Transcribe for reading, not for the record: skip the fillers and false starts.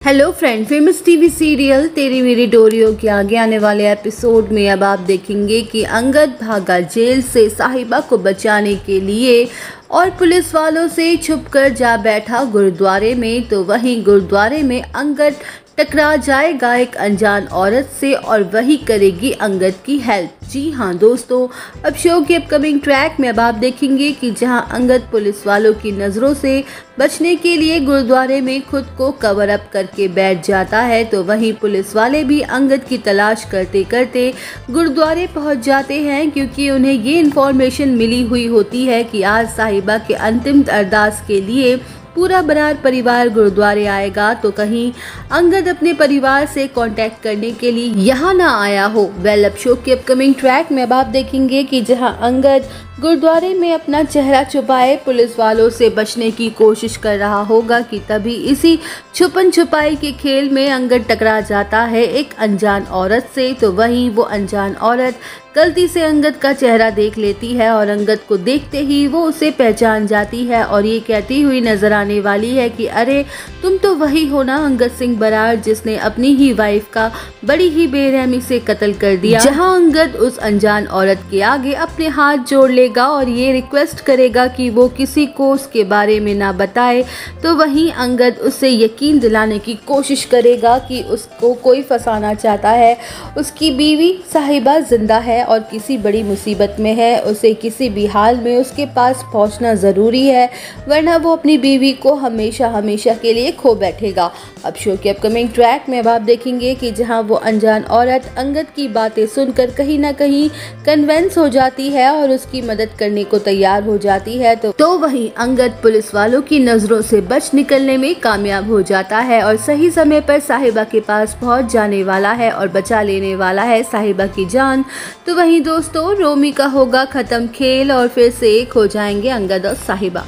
Hello friend, famous TV serial Teri Meri डोरियों के आगे आने वाले एपिसोड में अब आप देखेंगे कि अंगद भागा जेल से साहिबा को बचाने के लिए और पुलिस वालों से छुपकर जा बैठा गुरुद्वारे में। तो वहीं गुरुद्वारे में अंगद टकरा जाएगा एक अनजान औरत से और वही करेगी अंगद की हेल्प। जी हाँ दोस्तों, अब शो के अपकमिंग ट्रैक में अब आप देखेंगे कि जहां अंगद पुलिस वालों की नज़रों से बचने के लिए गुरुद्वारे में खुद को कवर अप करके बैठ जाता है, तो वहीं पुलिस वाले भी अंगद की तलाश करते करते गुरुद्वारे पहुंच जाते हैं, क्योंकि उन्हें ये इन्फॉर्मेशन मिली हुई होती है कि आज साहिबा के अंतिम अरदास के लिए पूरा बरार परिवार गुरुद्वारे आएगा। तो कहीं अंगद अपने परिवार से कांटेक्ट करने के लिए यहाँ ना आया हो। वेल, अब शो के अपकमिंग ट्रैक में अब आप देखेंगे कि जहाँ अंगद गुरुद्वारे में अपना चेहरा छुपाए पुलिस वालों से बचने की कोशिश कर रहा होगा कि तभी इसी छुपन छुपाई के खेल में अंगद टकरा जाता है एक अनजान औरत से। तो वहीं वो अनजान औरत गलती से अंगद का चेहरा देख लेती है और अंगद को देखते ही वो उसे पहचान जाती है और ये कहती हुई नजर आने वाली है कि अरे तुम तो वही हो ना अंगद सिंह बरार जिसने अपनी ही वाइफ का बड़ी ही बेरहमी से कत्ल कर दिया। जहां अंगद उस अनजान औरत के आगे अपने हाथ जोड़ लेगा और ये रिक्वेस्ट करेगा कि वो किसी को उसके बारे में ना बताए, तो वहीं अंगद उससे यकीन दिलाने की कोशिश करेगा कि उसको कोई फंसाना चाहता है। उसकी बीवी साहिबा जिंदा है और किसी बड़ी मुसीबत में है, उसे किसी भी हाल में उसके पास पहुंचना ज़रूरी है, वरना वो अपनी बीवी को हमेशा हमेशा के लिए खो बैठेगा। अब शो के अपकमिंग ट्रैक में अब आप देखेंगे कि जहां वो अनजान औरत अंगद की बातें सुनकर कहीं ना कहीं कन्विंस हो जाती है और उसकी मदद करने को तैयार हो जाती है, तो वहीं अंगद पुलिस वालों की नज़रों से बच निकलने में कामयाब हो जाता है और सही समय पर साहिबा के पास पहुंच जाने वाला है और बचा लेने वाला है साहिबा की जान। तो वहीं दोस्तों, रोमी का होगा खत्म खेल और फिर से एक हो जाएंगे अंगद और साहिबा।